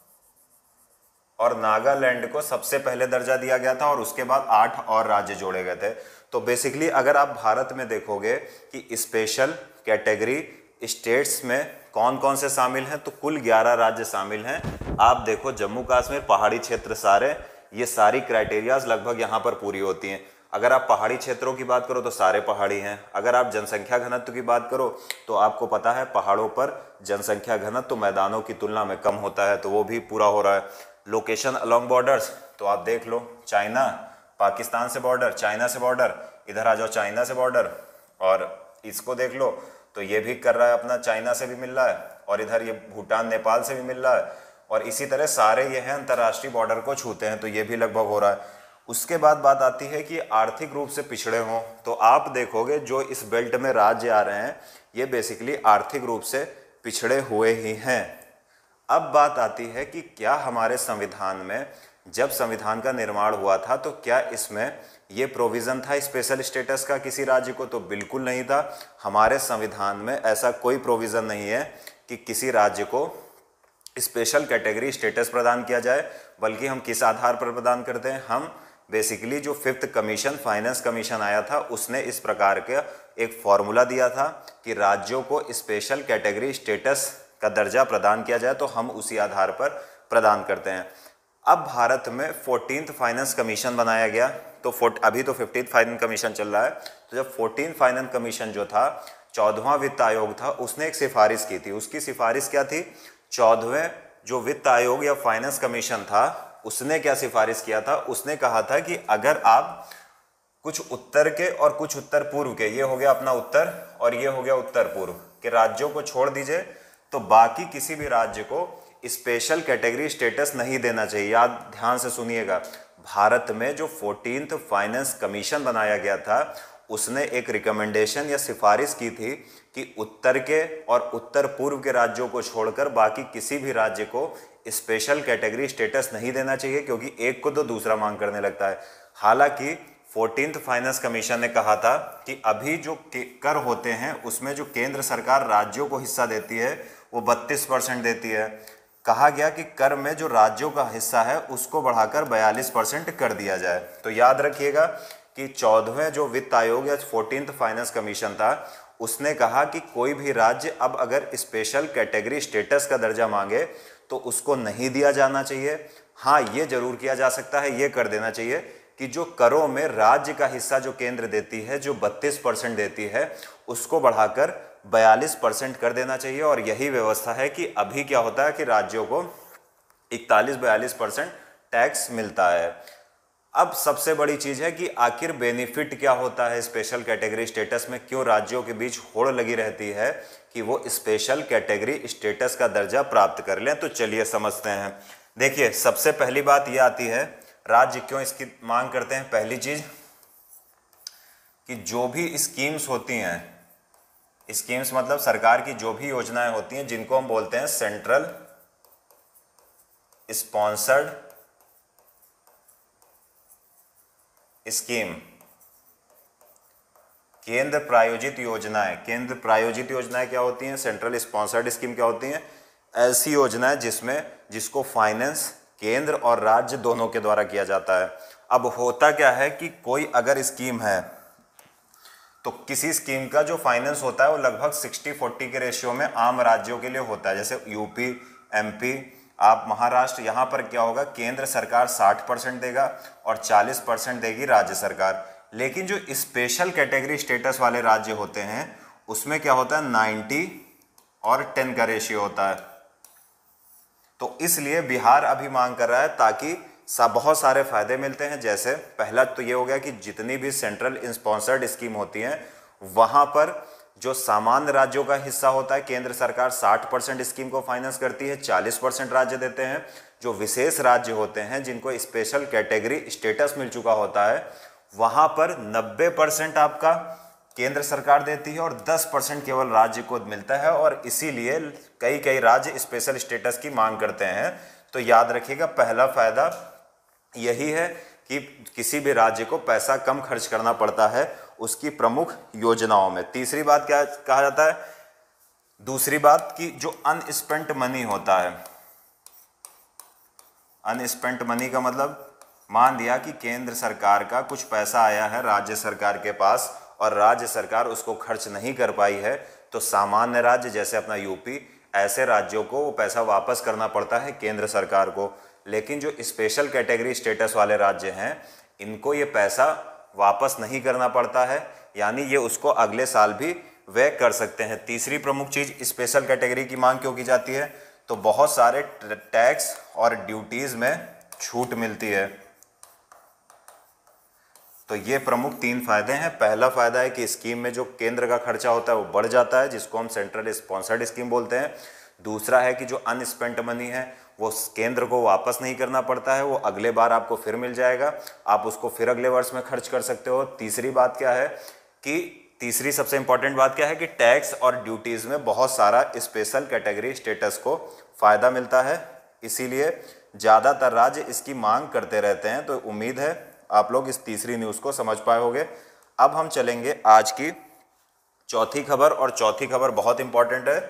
और नागालैंड को सबसे पहले दर्जा दिया गया था और उसके बाद आठ और राज्य जोड़े गए थे। तो बेसिकली अगर आप भारत में देखोगे कि स्पेशल कैटेगरी स्टेट्स में कौन कौन से शामिल हैं, तो कुल ग्यारह राज्य शामिल हैं। आप देखो जम्मू कश्मीर, पहाड़ी क्षेत्र सारे, ये सारी क्राइटेरियाज लगभग यहाँ पर पूरी होती हैं। अगर आप पहाड़ी क्षेत्रों की बात करो तो सारे पहाड़ी हैं। अगर आप जनसंख्या घनत्व की बात करो तो आपको पता है पहाड़ों पर जनसंख्या घनत्व तो मैदानों की तुलना में कम होता है, तो वो भी पूरा हो रहा है। लोकेशन अलोंग बॉर्डर्स, तो आप देख लो चाइना, पाकिस्तान से बॉर्डर, चाइना से बॉर्डर, इधर आ जाओ चाइना से बॉर्डर, और इसको देख लो तो ये भी कर रहा है अपना, चाइना से भी मिल रहा है, और इधर ये भूटान नेपाल से भी मिल रहा है, और इसी तरह सारे ये हैं अंतर्राष्ट्रीय बॉर्डर को छूते हैं, तो ये भी लगभग हो रहा है। उसके बाद बात आती है कि आर्थिक रूप से पिछड़े हों, तो आप देखोगे जो इस बेल्ट में राज्य आ रहे हैं ये बेसिकली आर्थिक रूप से पिछड़े हुए ही हैं। अब बात आती है कि क्या हमारे संविधान में जब संविधान का निर्माण हुआ था तो क्या इसमें ये प्रोविज़न था स्पेशल स्टेटस का किसी राज्य को? तो बिल्कुल नहीं था। हमारे संविधान में ऐसा कोई प्रोविज़न नहीं है कि किसी राज्य को स्पेशल कैटेगरी स्टेटस प्रदान किया जाए, बल्कि हम किस आधार पर प्रदान करते हैं, हम बेसिकली जो फिफ्थ कमीशन, फाइनेंस कमीशन आया था, उसने इस प्रकार का एक फॉर्मूला दिया था कि राज्यों को स्पेशल कैटेगरी स्टेटस का दर्जा प्रदान किया जाए, तो हम उसी आधार पर प्रदान करते हैं। अब भारत में फोर्टीन्थ फाइनेंस कमीशन बनाया गया, तो अभी तो फिफ्टीन्थ फाइनेंस कमीशन चल रहा है। तो जब फोर्टीन्थ फाइनेंस कमीशन जो था, चौदहवां वित्त आयोग था, उसने एक सिफारिश की थी। उसकी सिफारिश क्या थी? चौदहवें जो वित्त आयोग या फाइनेंस कमीशन था उसने क्या सिफारिश किया था? उसने कहा था कि अगर आप कुछ उत्तर के और कुछ उत्तर पूर्व के, ये हो गया अपना उत्तर और ये हो गया उत्तर पूर्व के राज्यों को छोड़ दीजिए, तो बाकी किसी भी राज्य को स्पेशल कैटेगरी स्टेटस नहीं देना चाहिए। याद ध्यान से सुनिएगा, भारत में जो फोर्टीन्थ फाइनेंस कमीशन बनाया गया था उसने एक रिकमेंडेशन या सिफारिश की थी कि उत्तर के और उत्तर पूर्व के राज्यों को छोड़कर बाकी किसी भी राज्य को स्पेशल कैटेगरी स्टेटस नहीं देना चाहिए, क्योंकि एक को तो दूसरा मांग करने लगता है। हालांकि फोर्टीन्थ फाइनेंस कमीशन ने कहा था कि अभी जो कर होते हैं उसमें जो केंद्र सरकार राज्यों को हिस्सा देती है वो बत्तीस परसेंट देती है। कहा गया कि कर में जो राज्यों का हिस्सा है उसको बढ़ाकर बयालीस परसेंट कर दिया जाए। तो याद रखिएगा कि चौदहवें जो वित्त आयोग या फोर्टीन्थ फाइनेंस कमीशन था उसने कहा कि कोई भी राज्य अब अगर स्पेशल कैटेगरी स्टेटस का दर्जा मांगे तो उसको नहीं दिया जाना चाहिए। हाँ, ये जरूर किया जा सकता है, ये कर देना चाहिए कि जो करों में राज्य का हिस्सा जो केंद्र देती है, जो बत्तीस परसेंट देती है, उसको बढ़ाकर बयालीस परसेंट कर देना चाहिए। और यही व्यवस्था है कि अभी क्या होता है कि राज्यों को इकतालीस बयालीस परसेंट टैक्स मिलता है। अब सबसे बड़ी चीज़ है कि आखिर बेनिफिट क्या होता है स्पेशल कैटेगरी स्टेटस में, क्यों राज्यों के बीच होड़ लगी रहती है कि वो स्पेशल कैटेगरी स्टेटस का दर्जा प्राप्त कर लें। तो चलिए समझते हैं। देखिए, सबसे पहली बात ये आती है राज्य क्यों इसकी मांग करते हैं। पहली चीज कि जो भी स्कीम्स होती हैं, स्कीम्स मतलब सरकार की जो भी योजनाएं होती हैं जिनको हम बोलते हैं सेंट्रल स्पॉन्सर्ड स्कीम, केंद्र प्रायोजित योजनाएं, केंद्र प्रायोजित योजनाएं क्या होती हैं? सेंट्रल स्पॉन्सर्ड स्कीम क्या होती हैं? ऐसी योजनाएं जिसमें जिसको फाइनेंस केंद्र और राज्य दोनों के द्वारा किया जाता है। अब होता क्या है कि कोई अगर स्कीम है तो किसी स्कीम का जो फाइनेंस होता है वो लगभग सिक्सटी फोर्टी के रेशियो में आम राज्यों के लिए होता है। जैसे यूपी, एमपी, आप महाराष्ट्र, यहाँ पर क्या होगा, केंद्र सरकार साठ परसेंट देगा और चालीस परसेंट देगी राज्य सरकार। लेकिन जो स्पेशल कैटेगरी स्टेटस वाले राज्य होते हैं उसमें क्या होता है, नाइन्टी और टेन का रेशियो होता है। तो इसलिए बिहार अभी मांग कर रहा है ताकि सा बहुत सारे फायदे मिलते हैं। जैसे पहला तो ये हो गया कि जितनी भी सेंट्रल स्पॉन्सर्ड स्कीम होती हैं वहां पर जो सामान्य राज्यों का हिस्सा होता है, केंद्र सरकार साठ परसेंट स्कीम को फाइनेंस करती है, चालीस परसेंट राज्य देते हैं। जो विशेष राज्य होते हैं जिनको स्पेशल कैटेगरी स्टेटस मिल चुका होता है वहां पर नब्बे परसेंट आपका केंद्र सरकार देती है और दस परसेंट केवल राज्य को मिलता है। और इसीलिए कई कई राज्य स्पेशल स्टेटस की मांग करते हैं। तो याद रखिएगा, पहला फायदा यही है कि किसी भी राज्य को पैसा कम खर्च करना पड़ता है उसकी प्रमुख योजनाओं में। तीसरी बात क्या कहा जाता है, दूसरी बात कि जो अनस्पेंट मनी होता है, अनस्पेंट मनी का मतलब मान दिया कि केंद्र सरकार का कुछ पैसा आया है राज्य सरकार के पास और राज्य सरकार उसको खर्च नहीं कर पाई है, तो सामान्य राज्य जैसे अपना यूपी, ऐसे राज्यों को वो पैसा वापस करना पड़ता है केंद्र सरकार को। लेकिन जो स्पेशल कैटेगरी स्टेटस वाले राज्य हैं इनको ये पैसा वापस नहीं करना पड़ता है, यानी ये उसको अगले साल भी व्यय कर सकते हैं। तीसरी प्रमुख चीज, स्पेशल कैटेगरी की मांग क्यों की जाती है, तो बहुत सारे टैक्स और ड्यूटीज में छूट मिलती है। तो ये प्रमुख तीन फायदे हैं। पहला फायदा है कि स्कीम में जो केंद्र का खर्चा होता है वो बढ़ जाता है, जिसको हम सेंट्रल स्पॉन्सर्ड स्कीम बोलते हैं। दूसरा है कि जो अनस्पेंट मनी है वो केंद्र को वापस नहीं करना पड़ता है, वो अगले बार आपको फिर मिल जाएगा, आप उसको फिर अगले वर्ष में खर्च कर सकते हो। तीसरी बात क्या है कि तीसरी सबसे इंपॉर्टेंट बात क्या है कि टैक्स और ड्यूटीज में बहुत सारा स्पेशल कैटेगरी स्टेटस को फायदा मिलता है, इसीलिए ज़्यादातर राज्य इसकी मांग करते रहते हैं। तो उम्मीद है आप लोग इस तीसरी न्यूज़ को समझ पाए होंगे। अब हम चलेंगे आज की चौथी खबर, और चौथी खबर बहुत इंपॉर्टेंट है।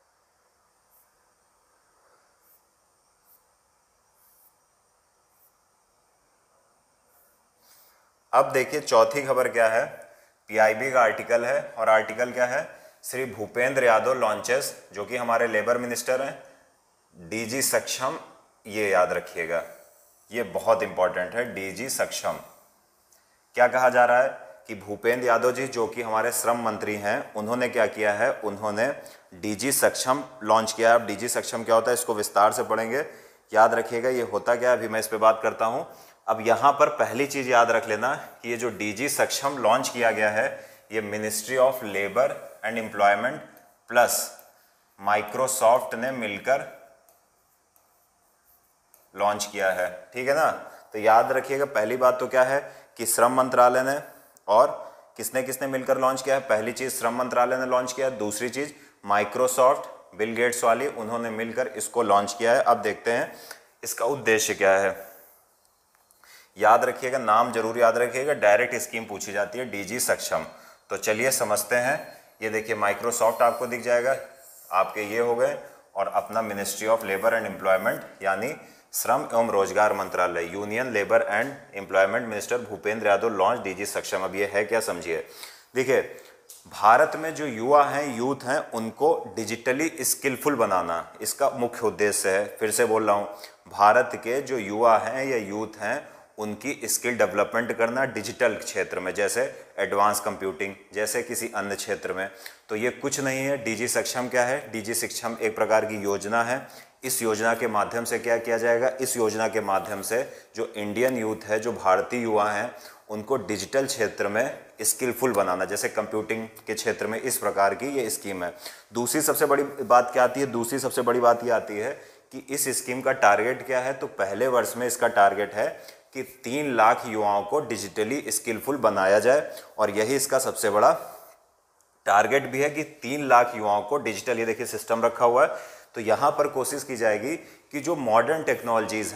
अब देखिए चौथी खबर क्या है, पीआईबी का आर्टिकल है, और आर्टिकल क्या है, श्री भूपेंद्र यादव लॉन्चेस, जो कि हमारे लेबर मिनिस्टर हैं, डीजी सक्षम। ये याद रखिएगा, ये बहुत इंपॉर्टेंट है, डीजी सक्षम। क्या कहा जा रहा है कि भूपेंद्र यादव जी जो कि हमारे श्रम मंत्री हैं, उन्होंने क्या किया है, उन्होंने डीजी सक्षम लॉन्च किया है। अब डीजी सक्षम क्या होता है इसको विस्तार से पढ़ेंगे, याद रखिएगा ये होता क्या है, अभी मैं इस पर बात करता हूँ। अब यहाँ पर पहली चीज़ याद रख लेना कि ये जो डीजी सक्षम लॉन्च किया गया है ये ministry of labour and employment plus Microsoft ने मिलकर लॉन्च किया है, ठीक है ना। तो याद रखिएगा पहली बात तो क्या है कि श्रम मंत्रालय ने और किसने किसने मिलकर लॉन्च किया है। पहली चीज श्रम मंत्रालय ने लॉन्च किया है, दूसरी चीज माइक्रोसॉफ्ट, बिल गेट्स वाली, उन्होंने मिलकर इसको लॉन्च किया है। अब देखते हैं इसका उद्देश्य क्या है। याद रखिएगा, नाम जरूर याद रखिएगा, डायरेक्ट स्कीम पूछी जाती है डीजी सक्षम। तो चलिए समझते हैं। ये देखिए माइक्रोसॉफ्ट आपको दिख जाएगा, आपके ये हो गए, और अपना ministry of labour and employment यानी श्रम एवं रोजगार मंत्रालय, union labour and employment minister Bhupender Yadav launch DigiSaksham. अब ये है क्या, समझिए। देखिए भारत में जो युवा हैं, यूथ हैं, उनको डिजिटली स्किलफुल बनाना इसका मुख्य उद्देश्य है। फिर से बोल रहा हूँ, भारत के जो युवा हैं या यूथ हैं उनकी स्किल डेवलपमेंट करना डिजिटल क्षेत्र में, जैसे एडवांस कंप्यूटिंग, जैसे किसी अन्य क्षेत्र में। तो ये कुछ नहीं है, डीजी सक्षम क्या है, डीजी सक्षम एक प्रकार की योजना है। इस योजना के माध्यम से क्या किया जाएगा, इस योजना के माध्यम से जो इंडियन यूथ है, जो भारतीय युवा हैं, उनको डिजिटल क्षेत्र में स्किलफुल बनाना, जैसे कंप्यूटिंग के क्षेत्र में, इस प्रकार की ये स्कीम है। दूसरी सबसे बड़ी बात क्या आती है, दूसरी सबसे बड़ी बात ये आती है कि इस स्कीम का टारगेट क्या है। तो पहले वर्ष में इसका टारगेट है कि तीन लाख युवाओं को डिजिटली स्किलफुल बनाया जाए, और यही इसका सबसे बड़ा टारगेट भी है कि तीन लाख युवाओं को डिजिटल, ये देखिए सिस्टम रखा हुआ है। तो यहाँ पर कोशिश की जाएगी कि जो मॉडर्न टेक्नोलॉजीज़ हैं,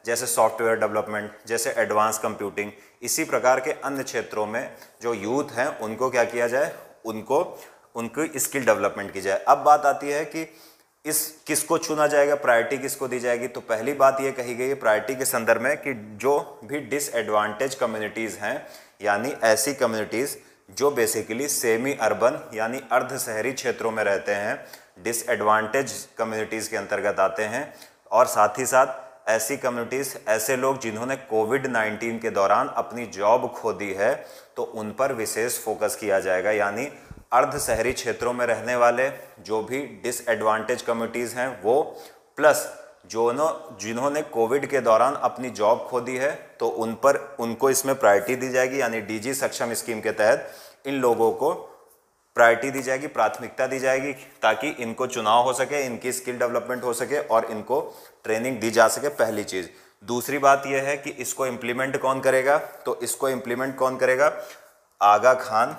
जैसे सॉफ्टवेयर डेवलपमेंट, जैसे एडवांस कंप्यूटिंग, इसी प्रकार के अन्य क्षेत्रों में जो यूथ हैं उनको क्या किया जाए, उनको उनकी स्किल डेवलपमेंट की जाए। अब बात आती है कि इस किसको चुना जाएगा, प्रायोरिटी किसको दी जाएगी। तो पहली बात ये कही गई है प्रायोरिटी के संदर्भ में कि जो भी डिसएडवांटेज कम्युनिटीज़ हैं, यानी ऐसी कम्युनिटीज़ जो बेसिकली सेमी अर्बन यानी अर्ध शहरी क्षेत्रों में रहते हैं, डिसएडवांटेज कम्युनिटीज़ के अंतर्गत आते हैं। और साथ ही साथ ऐसी कम्युनिटीज़, ऐसे लोग जिन्होंने कोविड नाइन्टीन के दौरान अपनी जॉब खो दी है, तो उन पर विशेष फोकस किया जाएगा। यानी अर्ध शहरी क्षेत्रों में रहने वाले जो भी डिसएडवांटेज कम्युनिटीज़ हैं वो, प्लस जो जिन्होंने कोविड के दौरान अपनी जॉब खो दी है, तो उन पर उनको इसमें प्रायोरिटी दी जाएगी। यानी डीजी सक्षम स्कीम के तहत इन लोगों को प्रायोरिटी दी जाएगी, प्राथमिकता दी जाएगी, ताकि इनको चुनाव हो सके, इनकी स्किल डेवलपमेंट हो सके और इनको ट्रेनिंग दी जा सके, पहली चीज़। दूसरी बात यह है कि इसको इम्प्लीमेंट कौन करेगा, तो इसको इम्प्लीमेंट कौन करेगा, Aga Khan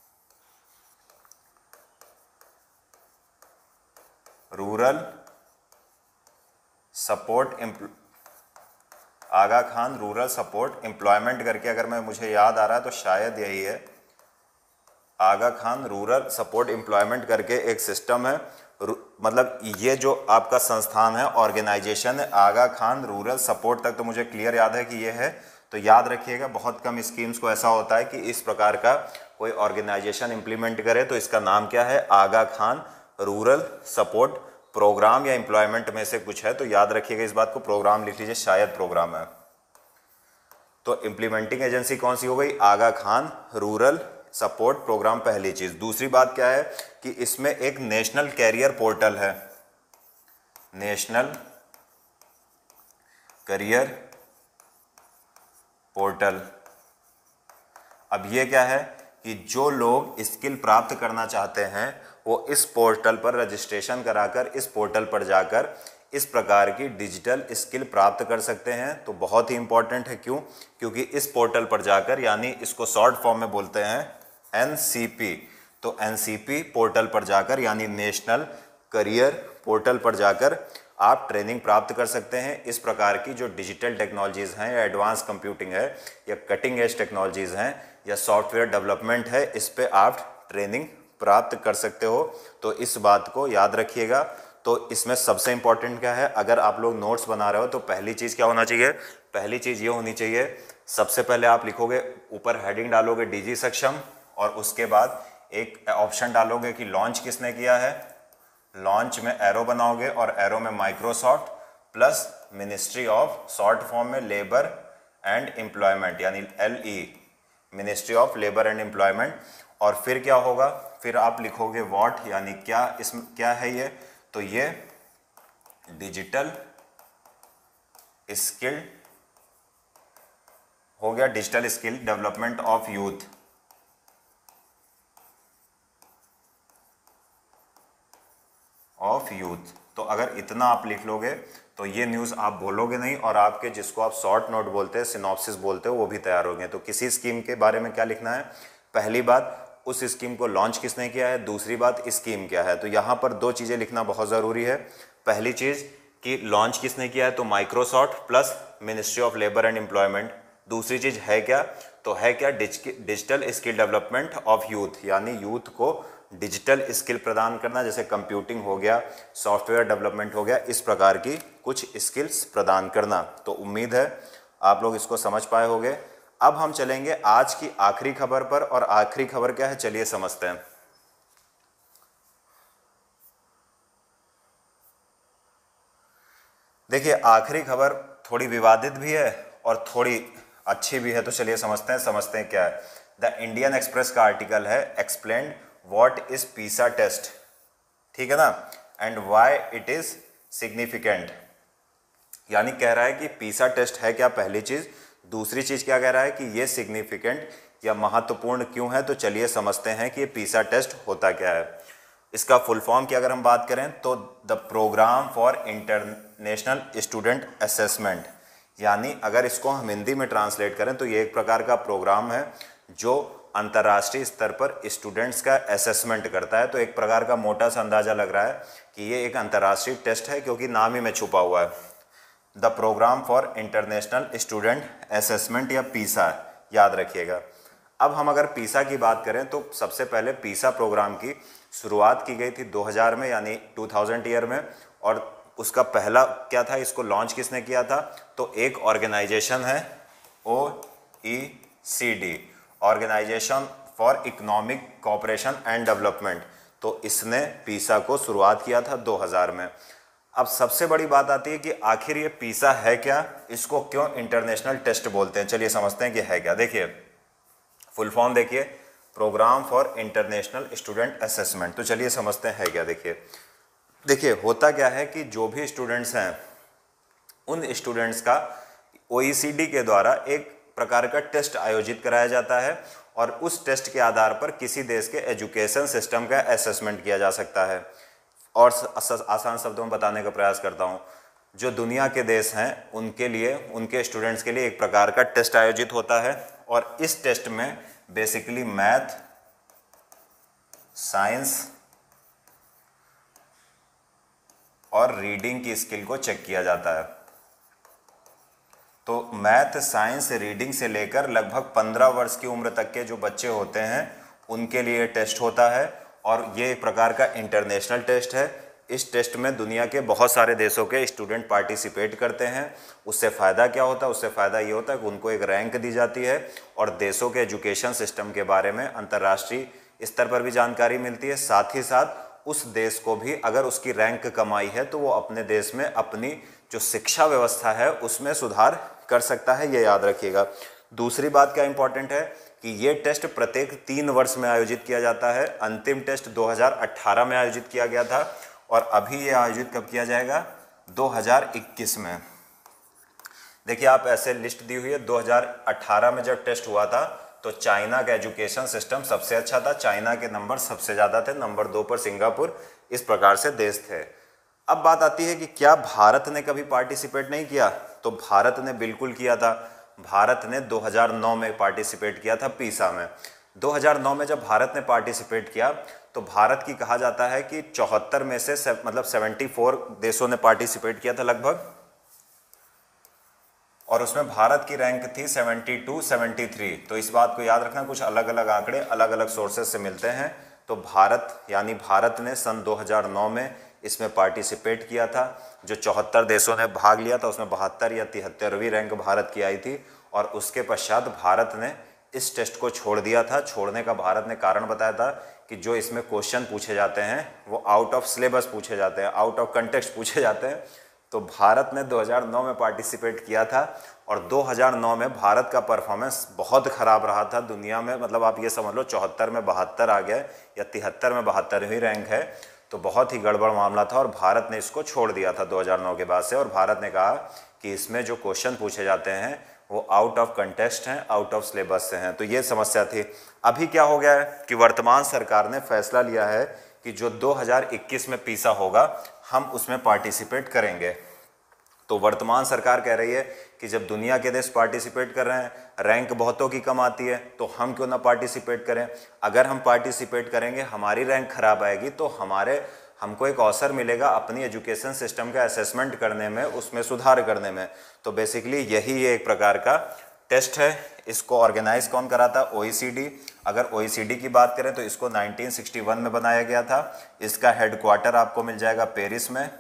rural support Aga Khan rural support employment करके, अगर मैं मुझे याद आ रहा है तो शायद यही है, Aga Khan rural support employment करके एक सिस्टम है। मतलब ये जो आपका संस्थान है, ऑर्गेनाइजेशन है, आगा खान रूरल सपोर्ट तक तो मुझे क्लियर याद है कि ये है। तो याद रखिएगा, बहुत कम स्कीम्स को ऐसा होता है कि इस प्रकार का कोई ऑर्गेनाइजेशन इम्प्लीमेंट करे, तो इसका नाम क्या है, Aga Khan rural support programme या एम्प्लॉयमेंट में से कुछ है। तो याद रखिएगा इस बात को, प्रोग्राम लिख लीजिए, शायद प्रोग्राम है। तो इम्प्लीमेंटिंग एजेंसी कौन सी हो गई, Aga Khan rural support programme, पहली चीज। दूसरी बात क्या है कि इसमें एक नेशनल कैरियर पोर्टल है, नेशनल करियर पोर्टल। अब ये क्या है कि जो लोग स्किल प्राप्त करना चाहते हैं वो इस पोर्टल पर रजिस्ट्रेशन कराकर, इस पोर्टल पर जाकर इस प्रकार की डिजिटल स्किल प्राप्त कर सकते हैं। तो बहुत ही इंपॉर्टेंट है, क्यों, क्योंकि इस पोर्टल पर जाकर, यानी इसको शॉर्ट फॉर्म में बोलते हैं एन सी पी, तो एन सी पी पोर्टल पर जाकर, यानी नेशनल करियर पोर्टल पर जाकर आप ट्रेनिंग प्राप्त कर सकते हैं। इस प्रकार की जो डिजिटल टेक्नोलॉजीज़ हैं, या एडवांस कंप्यूटिंग है, या कटिंग एज टेक्नोलॉजीज़ हैं, या सॉफ्टवेयर डेवलपमेंट है, इस पे आप ट्रेनिंग प्राप्त कर सकते हो। तो इस बात को याद रखिएगा। तो इसमें सबसे इंपॉर्टेंट क्या है, अगर आप लोग नोट्स बना रहे हो तो पहली चीज़ क्या होना चाहिए, पहली चीज़ ये होनी चाहिए, सबसे पहले आप लिखोगे, ऊपर हेडिंग डालोगे डीजी सक्षम, और उसके बाद एक ऑप्शन डालोगे कि लॉन्च किसने किया है, लॉन्च में एरो बनाओगे, और एरो में Microsoft plus ministry of, short form में लेबर एंड एम्प्लॉयमेंट, यानी L E, ministry of labour and employment. और फिर क्या होगा, फिर आप लिखोगे व्हाट, यानी क्या, इसमें क्या है ये, तो ये डिजिटल स्किल हो गया, digital skill development of youth, of youth. तो अगर इतना आप लिख लोगे तो ये न्यूज़ आप बोलोगे नहीं, और आपके जिसको आप शॉर्ट नोट बोलते हैं, सिनॉप्सिस बोलते हो, वो भी तैयार हो गए। तो किसी स्कीम के बारे में क्या लिखना है, पहली बात उस स्कीम को लॉन्च किसने किया है, दूसरी बात स्कीम क्या है। तो यहाँ पर दो चीज़ें लिखना बहुत ज़रूरी है। पहली चीज़ कि लॉन्च किसने किया है, तो Microsoft plus ministry of labour and employment. दूसरी चीज़ है क्या, तो है क्या, digital skill development of youth, यानी यूथ को डिजिटल स्किल प्रदान करना, जैसे कंप्यूटिंग हो गया, सॉफ्टवेयर डेवलपमेंट हो गया, इस प्रकार की कुछ स्किल्स प्रदान करना। तो उम्मीद है आप लोग इसको समझ पाए होंगे। अब हम चलेंगे आज की आखिरी खबर पर, और आखिरी खबर क्या है, चलिए समझते हैं। देखिए, आखिरी खबर थोड़ी विवादित भी है और थोड़ी अच्छी भी है, तो चलिए समझते हैं समझते हैं क्या है। द इंडियन एक्सप्रेस का आर्टिकल है, explain what is PISA test, ठीक है ना, and why it is significant. यानी कह रहा है कि पीसा टेस्ट है क्या, पहली चीज। दूसरी चीज क्या कह रहा है कि ये सिग्निफिकेंट या महत्वपूर्ण क्यों है। तो चलिए समझते हैं कि ये पीसा टेस्ट होता क्या है। इसका फुल फॉर्म की अगर हम बात करें तो the programme for international student assessment, यानी अगर इसको हम हिंदी में ट्रांसलेट करें तो ये एक प्रकार का प्रोग्राम है जो अंतर्राष्ट्रीय स्तर पर स्टूडेंट्स का असेसमेंट करता है। तो एक प्रकार का मोटा सा अंदाजा लग रहा है कि ये एक अंतर्राष्ट्रीय टेस्ट है, क्योंकि नाम ही में छुपा हुआ है। The programme for international student assessment या पीसा, याद रखिएगा। अब हम अगर पीसा की बात करें तो सबसे पहले पीसा प्रोग्राम की शुरुआत की गई थी दो हज़ार में, यानी दो हज़ार ईयर में। और उसका पहला क्या था, इसको लॉन्च किसने किया था, तो एक ऑर्गेनाइजेशन है O E C D, organisation for economic cooperation and development. तो इसने पीसा को शुरुआत किया था दो हज़ार में। अब सबसे बड़ी बात आती है कि आखिर ये पीसा है क्या, इसको क्यों इंटरनेशनल टेस्ट बोलते हैं। चलिए समझते हैं कि है क्या। देखिए फुल फॉर्म देखिए, programme for international student assessment. तो चलिए समझते हैं है क्या। देखिए देखिए होता क्या है कि जो भी स्टूडेंट्स हैं उन स्टूडेंट्स का ओ ई सी डी के द्वारा एक प्रकार का टेस्ट आयोजित कराया जाता है और उस टेस्ट के आधार पर किसी देश के एजुकेशन सिस्टम का असेसमेंट किया जा सकता है। और आसान शब्दों में बताने का प्रयास करता हूँ, जो दुनिया के देश हैं उनके लिए, उनके स्टूडेंट्स के लिए एक प्रकार का टेस्ट आयोजित होता है और इस टेस्ट में बेसिकली मैथ, साइंस और रीडिंग की स्किल को चेक किया जाता है। तो मैथ, साइंस, रीडिंग से लेकर लगभग पंद्रह वर्ष की उम्र तक के जो बच्चे होते हैं उनके लिए टेस्ट होता है और ये एक प्रकार का इंटरनेशनल टेस्ट है। इस टेस्ट में दुनिया के बहुत सारे देशों के स्टूडेंट पार्टिसिपेट करते हैं। उससे फ़ायदा क्या होता है, उससे फ़ायदा ये होता है कि उनको एक रैंक दी जाती है और देशों के एजुकेशन सिस्टम के बारे में अंतर्राष्ट्रीय स्तर पर भी जानकारी मिलती है। साथ ही साथ उस देश को भी अगर उसकी रैंक कमाई है तो वो अपने देश में अपनी जो शिक्षा व्यवस्था है उसमें सुधार कर सकता है, ये याद रखिएगा। दूसरी बात क्या इंपॉर्टेंट है कि ये टेस्ट प्रत्येक तीन वर्ष में आयोजित किया जाता है। अंतिम टेस्ट दो हज़ार अठारह में आयोजित किया गया था और अभी ये आयोजित कब किया जाएगा, दो हज़ार इक्कीस में। देखिए आप ऐसे लिस्ट दी हुई है, दो हज़ार अठारह में जब टेस्ट हुआ था तो चाइना का एजुकेशन सिस्टम सबसे अच्छा था, चाइना के नंबर सबसे ज़्यादा थे, नंबर दो पर सिंगापुर, इस प्रकार से देश थे। अब बात आती है कि क्या भारत ने कभी पार्टिसिपेट नहीं किया, तो भारत ने बिल्कुल किया था। भारत ने दो हज़ार नौ में पार्टिसिपेट किया था पीसा में। दो हज़ार नौ में जब भारत ने पार्टिसिपेट किया तो भारत की कहा जाता है कि चौहत्तर में से से मतलब चौहत्तर देशों ने पार्टिसिपेट किया था लगभग, और उसमें भारत की रैंक थी बहत्तर, तिहत्तर। तो इस बात को याद रखना, कुछ अलग अलग आंकड़े अलग अलग सोर्सेज से मिलते हैं। तो भारत यानी भारत ने सन दो हज़ार नौ में इसमें पार्टिसिपेट किया था। जो चौहत्तर देशों ने भाग लिया था उसमें बहत्तर या तिहत्तरवीं रैंक भारत की आई थी और उसके पश्चात भारत ने इस टेस्ट को छोड़ दिया था। छोड़ने का भारत ने कारण बताया था कि जो इसमें क्वेश्चन पूछे जाते हैं वो आउट ऑफ सिलेबस पूछे जाते हैं, आउट ऑफ कंटेक्स्ट पूछे जाते हैं। तो भारत ने दो हज़ार नौ में पार्टिसिपेट किया था और दो हज़ार नौ में भारत का परफॉर्मेंस बहुत ख़राब रहा था दुनिया में। मतलब आप ये समझ लो चौहत्तर में बहत्तर आ गया या तिहत्तर में बहत्तरवीं रैंक है, तो बहुत ही गड़बड़ मामला था और भारत ने इसको छोड़ दिया था दो हज़ार नौ के बाद से। और भारत ने कहा कि इसमें जो क्वेश्चन पूछे जाते हैं वो आउट ऑफ कंटेक्स्ट हैं, आउट ऑफ सिलेबस से हैं। तो ये समस्या थी। अभी क्या हो गया है कि वर्तमान सरकार ने फैसला लिया है कि जो दो हज़ार इक्कीस में पीसा होगा हम उसमें पार्टिसिपेट करेंगे। तो वर्तमान सरकार कह रही है कि जब दुनिया के देश पार्टिसिपेट कर रहे हैं, रैंक बहुतों की कम आती है, तो हम क्यों ना पार्टिसिपेट करें। अगर हम पार्टिसिपेट करेंगे, हमारी रैंक खराब आएगी तो हमारे हमको एक अवसर मिलेगा अपनी एजुकेशन सिस्टम का असेसमेंट करने में, उसमें सुधार करने में। तो बेसिकली यही एक प्रकार का टेस्ट है। इसको ऑर्गेनाइज कौन कराता है, ओ ई सी डी। अगर ओ ई सी डी की बात करें तो इसको नाइनटीन सिक्सटी वन में बनाया गया था। इसका हेडक्वार्टर आपको मिल जाएगा पेरिस में,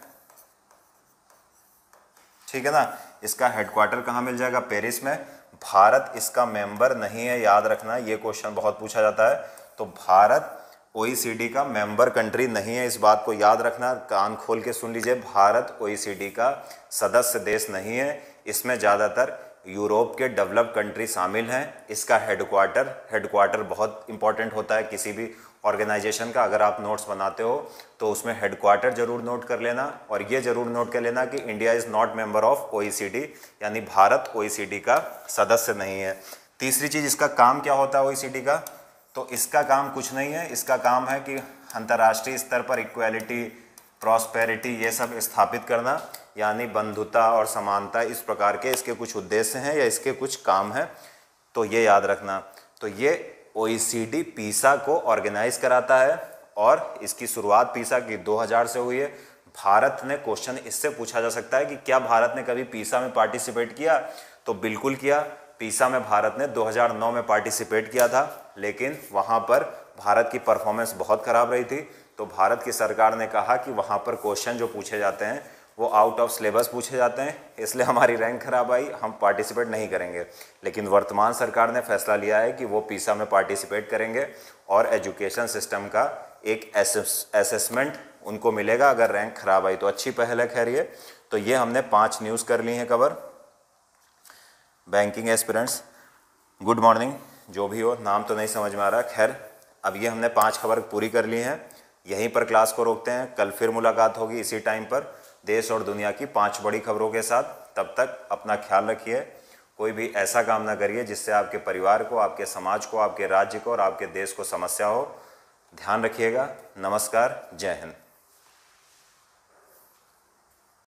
ठीक है ना। इसका हेडक्वार्टर कहाँ मिल जाएगा, पेरिस में। भारत इसका मेंबर नहीं है, याद रखना, ये क्वेश्चन बहुत पूछा जाता है। तो Bharat O E C D का मेंबर कंट्री नहीं है, इस बात को याद रखना, कान खोल के सुन लीजिए। Bharat O E C D का सदस्य देश नहीं है। इसमें ज़्यादातर यूरोप के डेवलप कंट्री शामिल हैं। इसका हेडक्वार्टर हेडक्वार्टर बहुत इंपॉर्टेंट होता है किसी भी ऑर्गेनाइजेशन का। अगर आप नोट्स बनाते हो तो उसमें हेडक्वार्टर जरूर नोट कर लेना और ये जरूर नोट कर लेना कि India is not member of O E C D, यानी Bharat O E C D का सदस्य नहीं है। तीसरी चीज़, इसका काम क्या होता है ओ ई सी डी का, तो इसका काम कुछ नहीं है। इसका काम है कि अंतर्राष्ट्रीय स्तर पर इक्वालिटी, प्रॉस्पेरिटी ये सब स्थापित करना, यानी बंधुता और समानता, इस प्रकार के इसके कुछ उद्देश्य हैं या इसके कुछ काम हैं। तो ये याद रखना। तो ये ओ ई सी डी पीसा को ऑर्गेनाइज कराता है और इसकी शुरुआत पीसा की दो हज़ार से हुई है। भारत ने क्वेश्चन इससे पूछा जा सकता है कि क्या भारत ने कभी पीसा में पार्टिसिपेट किया, तो बिल्कुल किया। पीसा में भारत ने दो हज़ार नौ में पार्टिसिपेट किया था, लेकिन वहाँ पर भारत की परफॉर्मेंस बहुत ख़राब रही थी। तो भारत की सरकार ने कहा कि वहाँ पर क्वेश्चन जो पूछे जाते हैं वो आउट ऑफ सिलेबस पूछे जाते हैं, इसलिए हमारी रैंक खराब आई, हम पार्टिसिपेट नहीं करेंगे। लेकिन वर्तमान सरकार ने फैसला लिया है कि वो पीसा में पार्टिसिपेट करेंगे और एजुकेशन सिस्टम का एक असेसमेंट उनको मिलेगा अगर रैंक खराब आई तो। अच्छी पहल है। खैर ये तो ये हमने पांच न्यूज़ कर ली हैं cover. Banking aspirants good morning, जो भी हो, नाम तो नहीं समझ में आ रहा। खैर अब ये हमने पांच खबर पूरी कर ली हैं। यहीं पर क्लास को रोकते हैं, कल फिर मुलाकात होगी इसी टाइम पर देश और दुनिया की पांच बड़ी खबरों के साथ। तब तक अपना ख्याल रखिए, कोई भी ऐसा काम ना करिए जिससे आपके परिवार को, आपके समाज को, आपके राज्य को और आपके देश को समस्या हो। ध्यान रखिएगा। नमस्कार, जय हिंद।